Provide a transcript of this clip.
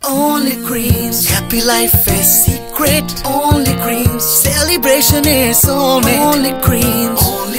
Only KREAMZ. Happy life is secret. Only KREAMZ. Celebration is soulmate. Only KREAMZ.